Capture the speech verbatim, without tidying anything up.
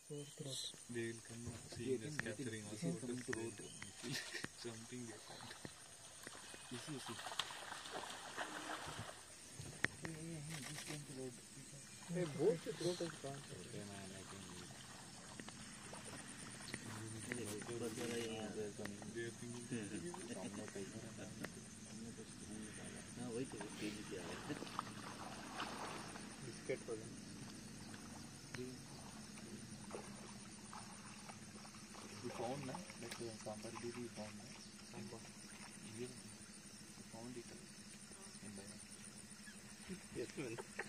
They will come seeing us capturing us. Jumping they found. You see, you see. Hey, both the throat is gone. Okay, man, I think. They are thinking. हाँ वही तो तेजी से आ रहा है biscuit हो गया You found na like uh, sambar did you found na sambar yeah you found it in there yes man